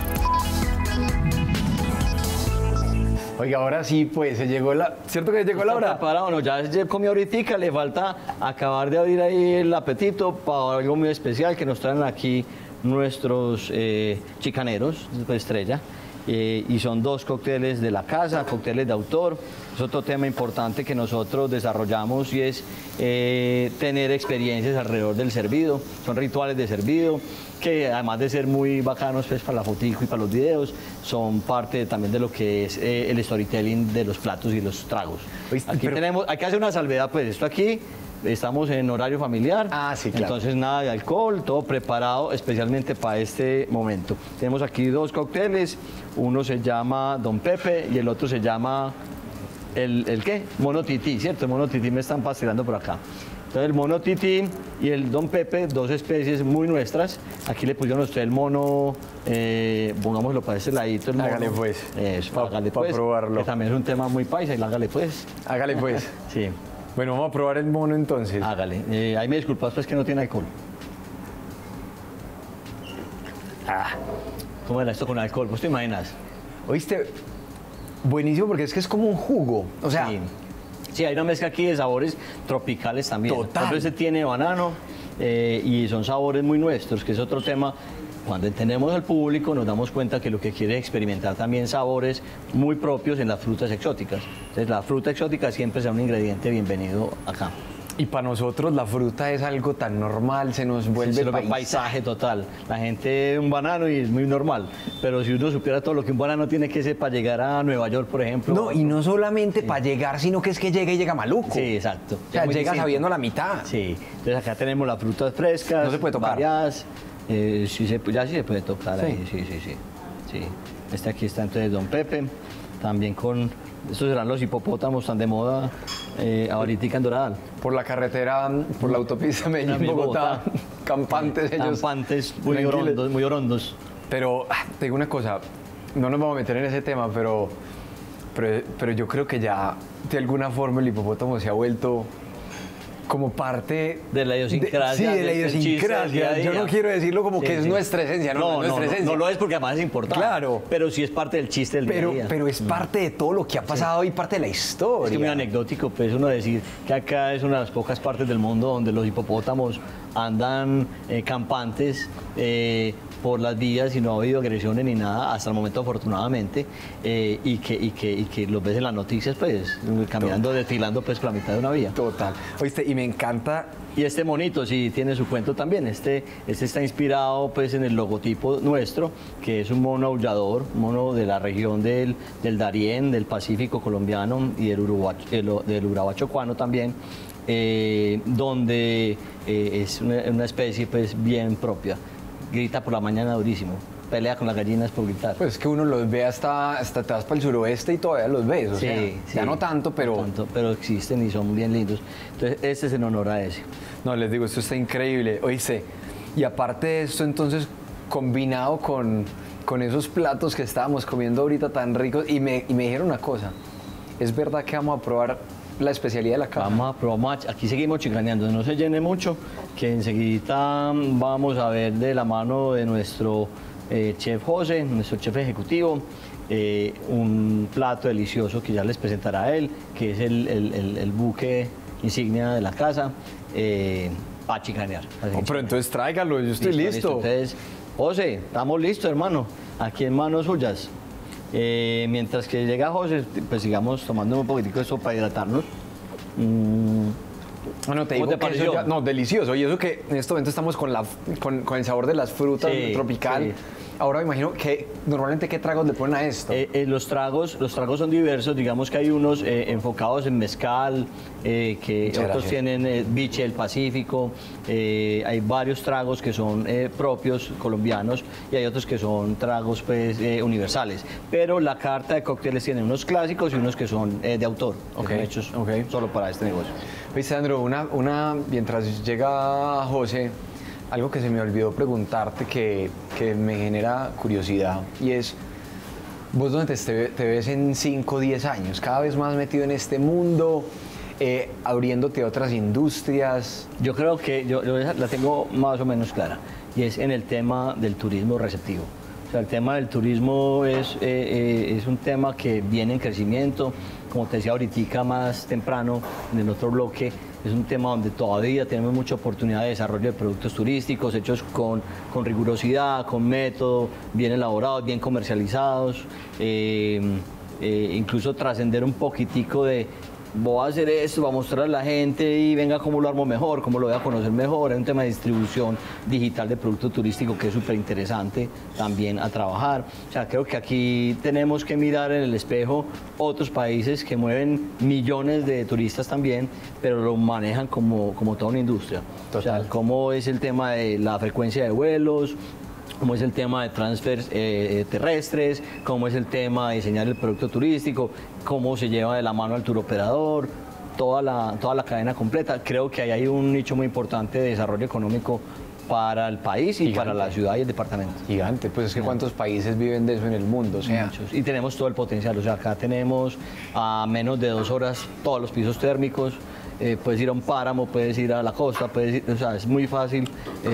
Oiga, ahora sí, pues, ¿cierto que llegó la hora? Preparado, no, ya comió ahorita, le falta acabar de abrir ahí el apetito para algo muy especial que nos traen aquí nuestros chicaneros, pues, estrella. Y son 2 cócteles de la casa, cócteles de autor. Es otro tema importante que nosotros desarrollamos y es tener experiencias alrededor del servido. Son rituales de servido que además de ser muy bacanos pues, para la fotico y para los videos, son parte también de lo que es el storytelling de los platos y los tragos. Aquí hay que hacer una salvedad, pues esto aquí estamos en horario familiar, sí, claro. Entonces nada de alcohol, todo preparado especialmente para este momento. Tenemos aquí 2 cócteles, uno se llama Don Pepe y el otro se llama, ¿el qué? Mono Tití, ¿cierto? El Mono Tití me están pastelando por acá. Entonces el Mono Tití y el Don Pepe, 2 especies muy nuestras. Aquí le pusieron a usted el mono, pongámoslo para ese ladito. El mono. Hágale pues. Eso, hágale pues. Para probarlo. Que también es un tema muy paisa y hágale pues. Hágale pues. Sí. Bueno, vamos a probar el mono entonces. Hágale. Ahí me disculpas pues que no tiene alcohol. ¿Cómo era esto con alcohol? ¿Vos te imaginas? ¿Oíste? Buenísimo porque es que es como un jugo. O sea... Sí, hay una mezcla aquí de sabores tropicales también. Total. Entonces tiene banano y son sabores muy nuestros, que es otro tema. Cuando entendemos al público nos damos cuenta que lo que quiere es experimentar también sabores muy propios en las frutas exóticas. Entonces la fruta exótica siempre será un ingrediente bienvenido acá. Y para nosotros la fruta es algo tan normal, se nos vuelve paisaje total. La gente un banano y es muy normal, pero si uno supiera todo lo que un banano tiene que ser para llegar a Nueva York, por ejemplo. No, y no solamente para llegar, sino que es que llega y llega maluco. Sí, exacto. O sea, llega sabiendo la mitad. Sí, entonces acá tenemos las frutas frescas. No se puede tocar. Variadas. Ya sí se puede tocar ahí, sí. Aquí está entonces Don Pepe, también con... Estos serán los hipopótamos tan de moda ahorita en Doral. Por la carretera, por la autopista Medellín-Bogotá, campantes ellos. Campantes muy orondos. Pero te digo una cosa, no nos vamos a meter en ese tema, pero yo creo que ya de alguna forma el hipopótamo se ha vuelto como parte de la idiosincrasia. Sí, de la idiosincrasia. Yo no quiero decirlo como que es nuestra esencia, no es nuestra esencia. No lo es porque además es importante. Claro. Pero sí es parte del chiste del día a día. Pero es parte de todo lo que ha pasado y parte de la historia. Es que muy anecdótico, pues uno decir que acá es una de las pocas partes del mundo donde los hipopótamos andan campantes por las vías y no ha habido agresiones ni nada hasta el momento, afortunadamente, y que los ves en las noticias, pues, caminando, desfilando, pues, por la mitad de una vía. Total. Oíste, y me encanta... Y este monito sí tiene su cuento también. Este está inspirado, pues, en el logotipo nuestro, que es un mono aullador, un mono de la región del Darién, del Pacífico colombiano y del Urabá chocuano también, donde es una especie, pues, bien propia. Grita por la mañana durísimo, pelea con las gallinas por gritar. Pues que uno los ve hasta te vas para el suroeste y todavía los ves, o sea, ya no tanto, pero existen y son bien lindos. Entonces, este es en honor a ese. No, les digo, esto está increíble, oíste. Y aparte de esto, entonces, combinado con esos platos que estábamos comiendo ahorita tan ricos, y me dijeron una cosa, es verdad que vamos a probar la especialidad de la casa. Vamos a probar, aquí seguimos chicaneando, no se llene mucho, que enseguida vamos a ver de la mano de nuestro chef José, nuestro chef ejecutivo, un plato delicioso que ya les presentará a él, que es el buque insignia de la casa, para chicanear. Pero entonces tráigalo, yo estoy listo. Entonces, José, estamos listos, hermano, aquí en manos suyas. Mientras que llega José, pues sigamos tomando un poquitico de esto para hidratarnos. Bueno, te digo ¿Cómo te que eso pareció? no, delicioso. Y eso que en este momento estamos con el sabor de las frutas Sí, tropical. sí. Ahora me imagino que normalmente ¿qué tragos le ponen a esto? Los tragos son diversos, digamos que hay unos enfocados en mezcal, que Muchas otros gracias. tienen biche del Pacífico, hay varios tragos que son propios colombianos y hay otros que son tragos pues, universales. Pero la carta de cócteles tiene unos clásicos y unos que son de autor, que Ok, son hechos ok. solo para este negocio. Oye, Sandro, mientras llega José, algo que se me olvidó preguntarte que me genera curiosidad y es, ¿vos dónde te ves en 5 o 10 años? Cada vez más metido en este mundo, abriéndote a otras industrias. Yo creo que yo la tengo más o menos clara y es en el tema del turismo receptivo. O sea, el tema del turismo es un tema que viene en crecimiento, como te decía ahorita más temprano en el otro bloque, es un tema donde todavía tenemos mucha oportunidad de desarrollo de productos turísticos hechos con rigurosidad, con método, bien elaborados, bien comercializados, incluso trascender un poquitico de voy a hacer esto, voy a mostrar a la gente y venga cómo lo armo mejor, cómo lo voy a conocer mejor. Es un tema de distribución digital de producto turístico que es súper interesante también a trabajar. O sea, creo que aquí tenemos que mirar en el espejo otros países que mueven millones de turistas también, pero lo manejan como toda una industria. Total. O sea, cómo es el tema de la frecuencia de vuelos, cómo es el tema de transfers terrestres, cómo es el tema de diseñar el producto turístico, cómo se lleva de la mano al turoperador, toda la cadena completa. Creo que ahí hay un nicho muy importante de desarrollo económico para el país y para la ciudad y el departamento. Gigante, pues es que ¿cuántos países viven de eso en el mundo? O sea, Muchos. Y tenemos todo el potencial, o sea, acá tenemos a menos de 2 horas todos los pisos térmicos. Puedes ir a un páramo, puedes ir a la costa, puedes ir, o sea, es muy fácil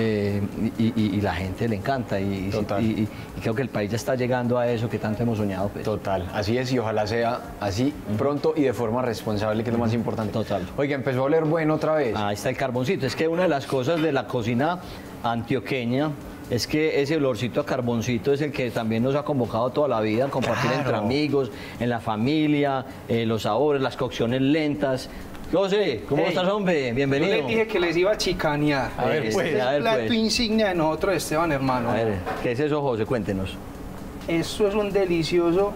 y la gente le encanta Total. y creo que el país ya está llegando a eso que tanto hemos soñado. Pues. total, así es y ojalá sea así pronto y de forma responsable, que es lo más importante. Total. Oiga, empezó a oler bueno otra vez. Ahí está el carboncito, es que una de las cosas de la cocina antioqueña es que ese olorcito a carboncito es el que también nos ha convocado toda la vida, compartir Claro. entre amigos, en la familia, los sabores, las cocciones lentas. José, ¿cómo Hey, estás, hombre? Yo Bienvenido. les dije que les iba a chicanear. A ver, Este pues, es a ver, el plato pues. insignia de nosotros, Esteban, hermano. A ver, ¿qué es eso, José? Cuéntenos. Eso es un delicioso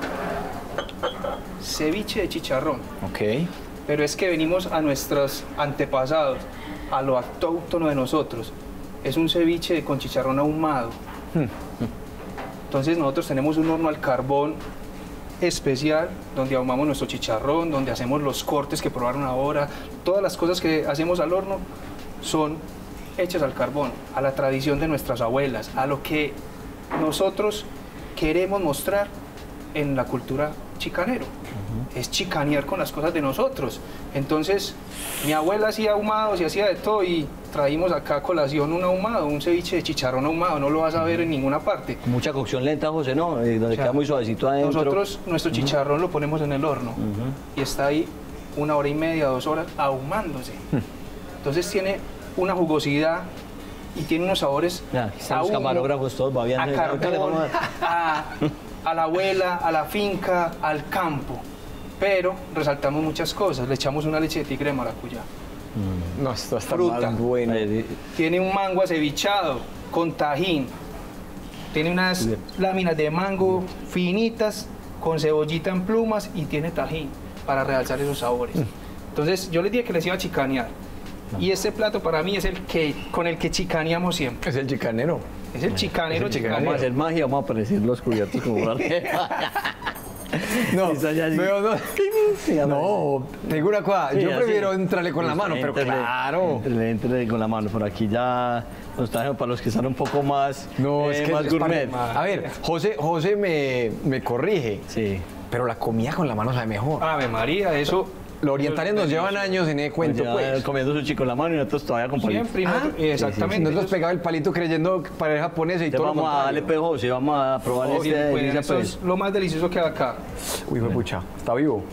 ceviche de chicharrón. Ok. Pero es que venimos a nuestros antepasados, a lo autóctono de nosotros. Es un ceviche con chicharrón ahumado. Entonces nosotros tenemos un horno al carbón especial donde ahumamos nuestro chicharrón, donde hacemos los cortes que probaron ahora. Todas las cosas que hacemos al horno son hechas al carbón, a la tradición de nuestras abuelas, a lo que nosotros queremos mostrar en la cultura chicanero. Es chicanear con las cosas de nosotros. Entonces, mi abuela hacía ahumados y hacía de todo y traímos acá a colación un ahumado, un ceviche de chicharrón ahumado, no lo vas a ver en ninguna parte. Mucha cocción lenta, José, ¿no? Donde O sea, queda muy suavecito adentro. Nosotros nuestro chicharrón lo ponemos en el horno y está ahí 1 hora y media, 2 horas ahumándose. Entonces tiene una jugosidad y tiene unos sabores Ya, aquí están a los humo, camarógrafos todos babeando. a Ahorita le carbón, vamos a la abuela, a la finca, al campo. Pero resaltamos muchas cosas, le echamos una leche de tigre de maracuyá. No, esto está Fruta. más bueno. Tiene un mango acevichado con tajín. Tiene unas láminas de mango finitas con cebollita en plumas y tiene tajín para realzar esos sabores. Entonces yo les dije que les iba a chicanear. Y este plato para mí es el que con el que chicaneamos siempre. Es el chicanero. Es el chicanero, Es el chicanero. Vamos a hacer magia, vamos a aparecer los cubiertos como una No, Está ya así. no, te digo una cosa, Sí, yo así. prefiero entrarle con la mano, pero claro. Entre con la mano. Por aquí ya nos trajeron para los que están un poco más, No, es que más es gourmet. A ver, José me corrige, Sí. pero la comida con la mano sabe mejor. Ave María, eso Los orientales nos llevan años en ese cuento, pues. Comiendo su chico en la mano y nosotros todavía con palitos. Siempre, y nosotros- exactamente. Nosotros pegaba el palito creyendo para el japonés y Entonces todo lo vamos a darle contrario. pejo, sí, vamos a probar Obvio, este pues, delicia, eso pues. es lo más delicioso que hay acá. Uy, fue pucha, está vivo.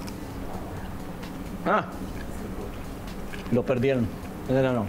Ah, lo perdieron. Ese no.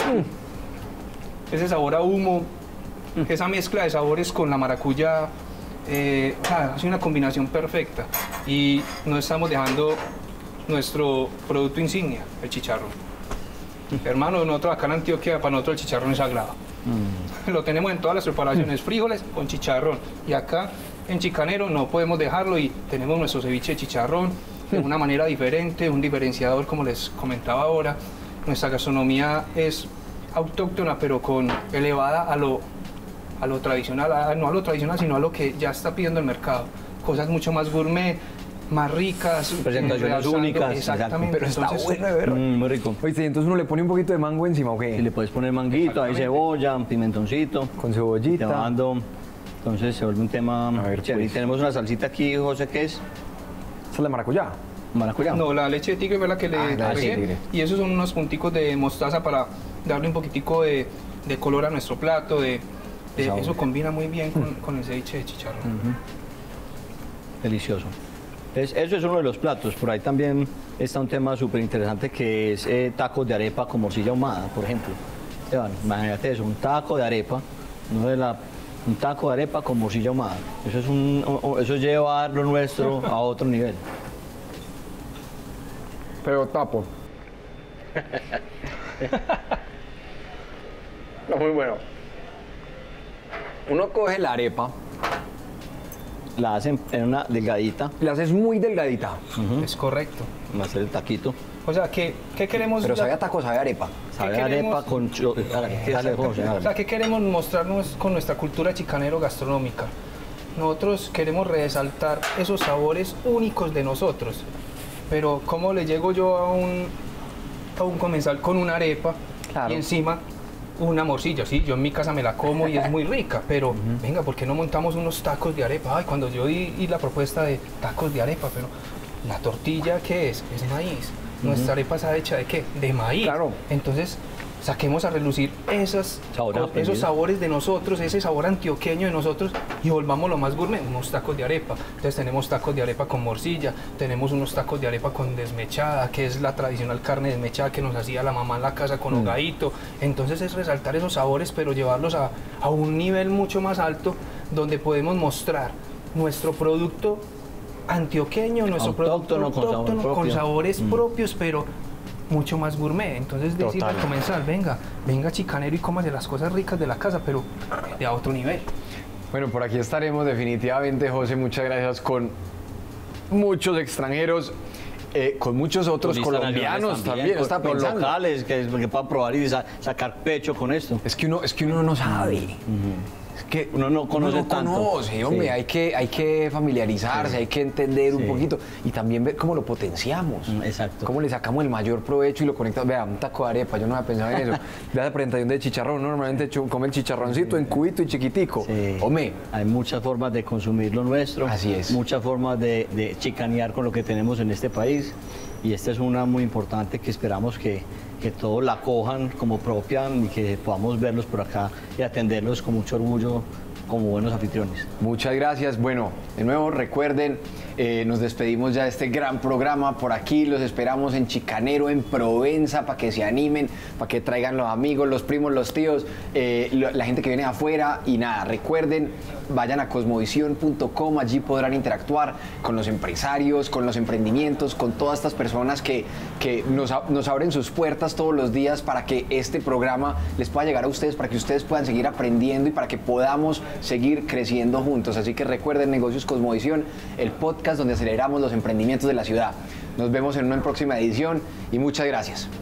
Ese sabor a humo, esa mezcla de sabores con la maracuyá, hace una combinación perfecta. Y no estamos dejando nuestro producto insignia, el chicharrón. Hermano, nosotros acá en Antioquia, para nosotros el chicharrón es sagrado. Lo tenemos en todas las preparaciones, frijoles con chicharrón. Y acá en Chicanero no podemos dejarlo y tenemos nuestro ceviche de chicharrón de una manera diferente, un diferenciador como les comentaba ahora. Nuestra gastronomía es autóctona, pero con elevada a lo tradicional, no a lo tradicional, sino a lo que ya está pidiendo el mercado. Cosas mucho más gourmet, más ricas, Presentaciones realzando- únicas, exactamente. Pero está Entonces, bueno de verdad. Muy rico. Oíste, entonces uno le pone un poquito de mango encima, ¿o qué? Y le puedes poner manguito, ahí cebolla, pimentoncito. Con Te cebollita. va dando, entonces se vuelve un tema ver, chévere. pues. Y tenemos una salsita aquí, José, que es Esa es la maracuyá. maracuyá. No, la leche de tigre fue la que le Ah, la leche de agregué. tigre. Y esos son unos punticos de mostaza para darle un poquitico de color a nuestro plato. Sabor. Eso combina muy bien con el ceviche de chicharrón. Delicioso. Eso es uno de los platos. Por ahí también está un tema súper interesante que es tacos de arepa con morcilla ahumada, por ejemplo. Esteban, imagínate eso, un taco de arepa, un taco de arepa con morcilla ahumada. Eso es llevar lo nuestro a otro nivel. Pero tapo. Está muy bueno. Uno coge la arepa, La hacen en una delgadita, la haces muy delgadita. Es correcto. va a ser el taquito. O sea, ¿qué queremos? Pero sabe a taco, sabe a arepa. Sabe a queremos? arepa con... Dale, José, O dale. sea, ¿qué queremos mostrarnos con nuestra cultura chicanero gastronómica? Nosotros queremos resaltar esos sabores únicos de nosotros. Pero ¿cómo le llego yo a un comensal con una arepa Claro. y encima una morcilla? Sí, yo en mi casa me la como y es muy rica, pero venga, ¿por qué no montamos unos tacos de arepa? Ay, cuando yo di la propuesta de tacos de arepa, pero la tortilla, ¿qué es? Es maíz. Nuestra arepa está hecha ¿de qué? De maíz. Claro. Entonces, saquemos a relucir esos sabores de nosotros, ese sabor antioqueño de nosotros y volvámoslo más gourmet, unos tacos de arepa. Entonces tenemos tacos de arepa con morcilla, tenemos unos tacos de arepa con desmechada, que es la tradicional carne desmechada que nos hacía la mamá en la casa con hogadito. Entonces es resaltar esos sabores, pero llevarlos a un nivel mucho más alto, donde podemos mostrar nuestro producto antioqueño, nuestro producto Autóctono, con sabor autóctono, con propio. sabores propios, pero mucho más gourmet. Entonces decirle al comensal, venga chicanero y cómase las cosas ricas de la casa, pero de a otro nivel. Bueno, por aquí estaremos definitivamente, José. Muchas gracias, con muchos extranjeros, con muchos otros Turistas colombianos nacionales también. Está con pensando. locales que puedan probar y sacar pecho con esto. Es que uno no sabe. Es que Uno no conoce no tanto. conoce, hombre. Sí. Hay que familiarizarse, hay que entender un Sí. poquito y también ver cómo lo potenciamos. Exacto. Cómo le sacamos el mayor provecho y lo conectamos. Vea, un taco de arepa, yo no había pensado en eso. Vea la presentación de chicharrón, normalmente come el chicharroncito en cubito y chiquitico. Sí. Hombre, Hay muchas formas de consumir lo nuestro. Así es. Muchas formas de chicanear con lo que tenemos en este país. Y esta es una muy importante que esperamos que todos la cojan como propia y que podamos verlos por acá y atenderlos con mucho orgullo como buenos anfitriones. muchas gracias. Bueno, de nuevo recuerden, nos despedimos ya de este gran programa. Por aquí los esperamos en Chicanero, en Provenza, para que se animen, para que traigan los amigos, los primos, los tíos, la gente que viene de afuera. Y nada, recuerden, vayan a cosmovisión.com, allí podrán interactuar con los empresarios, con los emprendimientos, con todas estas personas que nos abren sus puertas todos los días para que este programa les pueda llegar a ustedes, para que ustedes puedan seguir aprendiendo y para que podamos seguir creciendo juntos. Así que recuerden, Negocios Cosmovisión, el podcast donde aceleramos los emprendimientos de la ciudad. Nos vemos en una próxima edición y muchas gracias.